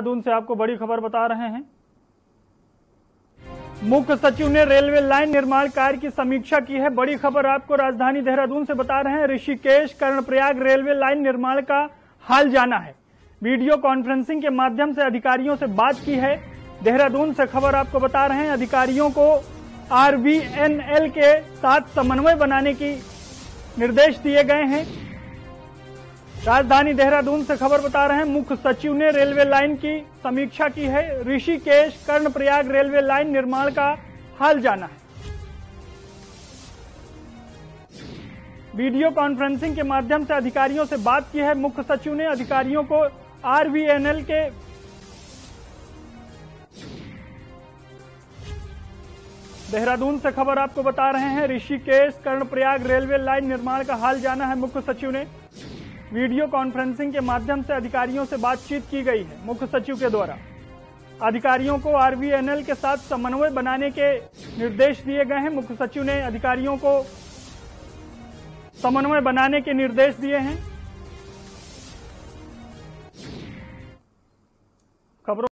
देहरादून से आपको बड़ी खबर बता रहे हैं। मुख्य सचिव ने रेलवे लाइन निर्माण कार्य की समीक्षा की है। बड़ी खबर आपको राजधानी देहरादून से बता रहे हैं। ऋषिकेश कर्णप्रयाग रेलवे लाइन निर्माण का हाल जाना है। वीडियो कॉन्फ्रेंसिंग के माध्यम से अधिकारियों से बात की है। देहरादून से खबर आपको बता रहे हैं। अधिकारियों को RVNL के साथ समन्वय बनाने की निर्देश दिए गए हैं। राजधानी देहरादून से खबर बता रहे हैं। मुख्य सचिव ने रेलवे लाइन की समीक्षा की है। ऋषिकेश कर्णप्रयाग रेलवे लाइन निर्माण का हाल जाना है। वीडियो कॉन्फ्रेंसिंग के माध्यम से अधिकारियों से बात की है। मुख्य सचिव ने अधिकारियों को RVNL के देहरादून से खबर आपको बता रहे हैं। ऋषिकेश कर्णप्रयाग रेलवे लाइन निर्माण का हाल जाना है। मुख्य सचिव ने वीडियो कॉन्फ्रेंसिंग के माध्यम से अधिकारियों से बातचीत की गई है। मुख्य सचिव के द्वारा अधिकारियों को RVNL के साथ समन्वय बनाने के निर्देश दिए गए हैं। मुख्य सचिव ने अधिकारियों को समन्वय बनाने के निर्देश दिए हैं। खबरों